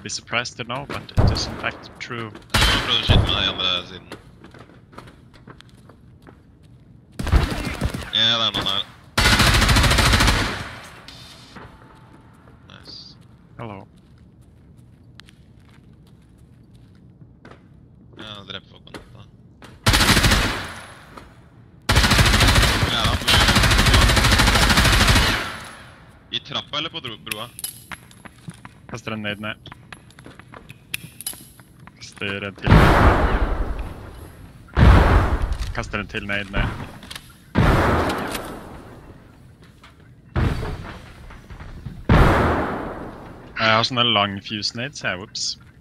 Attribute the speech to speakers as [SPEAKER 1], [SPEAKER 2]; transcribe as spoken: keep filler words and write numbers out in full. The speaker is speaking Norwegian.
[SPEAKER 1] be surprised to know, but it is in fact true.
[SPEAKER 2] Jeg prøvde å skyte med deg andre siden. Ja, det er noen her. Nice.
[SPEAKER 1] Hello.
[SPEAKER 2] Ja, jeg dreper folk på natta. Ja, da. I trappa eller på broa?
[SPEAKER 1] Kaster en nade ned. Kaster en til. Kaster en til nade ned. Jeg har sånne lang fuse nades, jeg, whoops.